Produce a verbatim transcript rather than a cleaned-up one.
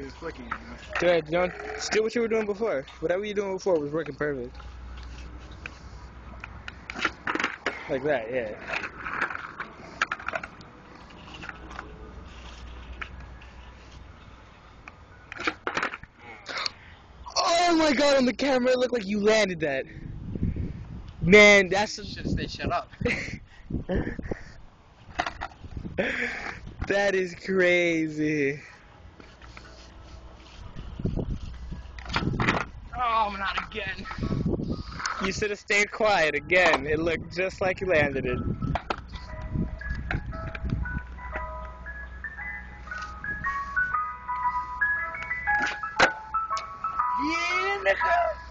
was flicking. You know? Go ahead, don't do what you were doing before. Whatever you were doing before was working perfect. Like that, yeah. Oh my god, on the camera it looked like you landed that. Man, that's... You should have stayed shut up. That is crazy. Oh, not again. You should have stayed quiet again. It looked just like you landed it. Yeah, nigga.